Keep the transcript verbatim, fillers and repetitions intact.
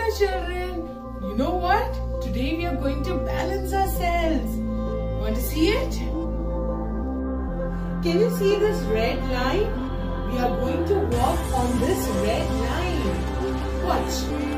my children. You know what? Today we are going to balance ourselves. Want to see it? Can you see this red line? We are going to walk on this red line. Watch.